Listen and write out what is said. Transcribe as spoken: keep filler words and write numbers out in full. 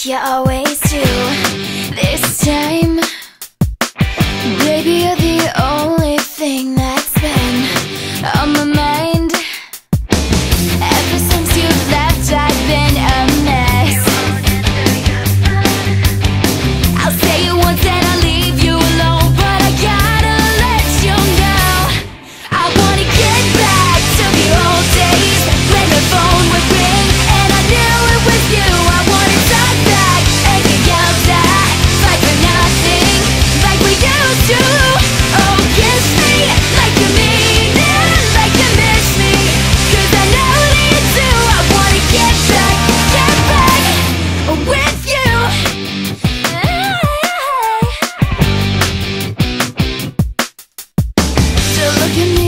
you always do. This time, baby, you're the only thing that's been on my mind. Ever since you left, I've been a mess. I'll say it once and I'll leave you alone, but I gotta let you know I wanna get back to the old days when the phone would ring and I knew it was you. I wanna talk back and get yelled at, fight for nothing like we used to. Oh, kiss me like you mean it, like you miss me, 'cause I know that you do. I wanna get back, get back with you. So look at me